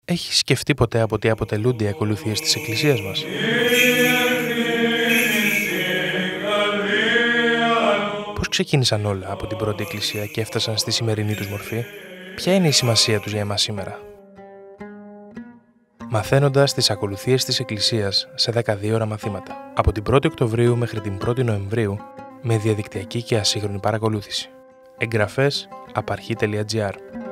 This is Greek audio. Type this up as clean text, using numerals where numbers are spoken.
Έχεις σκεφτεί ποτέ από τι αποτελούνται οι ακολουθίες της Εκκλησίας μας? Πώς ξεκίνησαν όλα από την πρώτη Εκκλησία και έφτασαν στη σημερινή τους μορφή? Ποια είναι η σημασία τους για εμάς σήμερα? Μαθαίνοντας τις ακολουθίες της Εκκλησίας σε 12 ώρα μαθήματα, από την 1η Οκτωβρίου μέχρι την 1η Νοεμβρίου, με διαδικτυακή και ασύγχρονη παρακολούθηση. Εγγραφές apparchi.gr